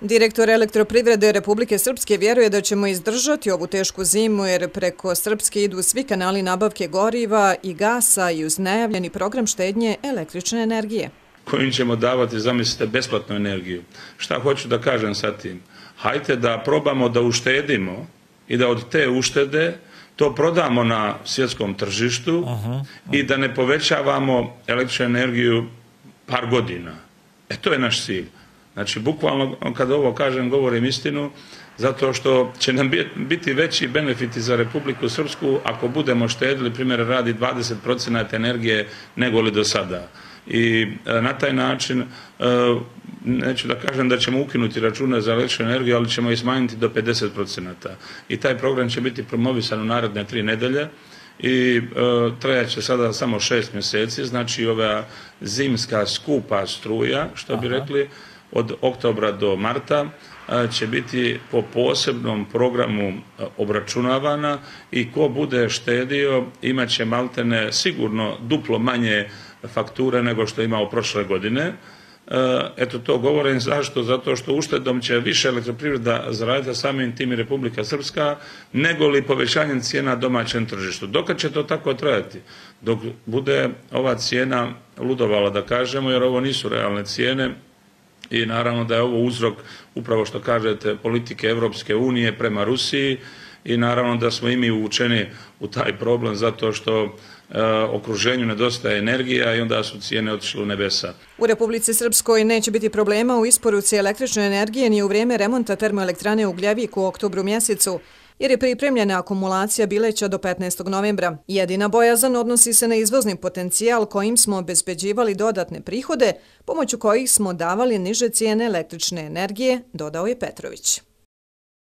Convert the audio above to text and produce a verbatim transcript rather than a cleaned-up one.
Direktor Elektroprivrede Republike Srpske vjeruje da ćemo izdržati ovu tešku zimu jer preko Srpske idu svi kanali nabavke goriva i gasa i uz najavljeni program štednje električne energije. Kojim ćemo davati, zamislite, besplatnu energiju. Šta hoću da kažem sa tim? Hajde da probamo da uštedimo i da od te uštede to prodamo na svjetskom tržištu i da ne povećavamo električnu energiju par godina. E to je naš cilj. Znači, bukvalno, kada ovo kažem, govorim istinu, zato što će nam biti veći benefiti za Republiku Srpsku ako budemo štedili, primjer radi, dvadeset posto energije nego li do sada. I na taj način, neću da kažem da ćemo ukinuti račune za električnu energiju, ali ćemo ih smanjiti do pedeset posto. I taj program će biti promovisan u naredne tri nedelje i trajaće sada samo šest mjeseci, znači ova zimska skupa struja, što bi rekli, od oktobra do marta će biti po posebnom programu obračunavana i ko bude štedio imat će maltene sigurno duplo manje fakture nego što je imao prošle godine. Eto to govorim zašto? Zato što uštedom će više elektroprivreda zaraditi, samim tim i Republika Srpska, nego li povećanjem cijena domaćem tržištu. Dokad će to tako trajati? Dok bude ova cijena ludovala, da kažemo, jer ovo nisu realne cijene, i naravno da je ovo uzrok, upravo što kažete, politike Evropske unije prema Rusiji i naravno da smo i mi uvučeni u taj problem zato što okruženju nedostaje energija i onda su cijene otišle u nebesa. U Republici Srpskoj neće biti problema u isporuci električne energije ni u vrijeme remonta termoelektrane Ugljevik u oktobru mjesecu, jer je pripremljena akumulacija bileća do petnaestog novembra. Jedina bojazan odnosi se na izvozni potencijal kojim smo obezbeđivali dodatne prihode, pomoću kojih smo davali niže cijene električne energije, dodao je Petrović.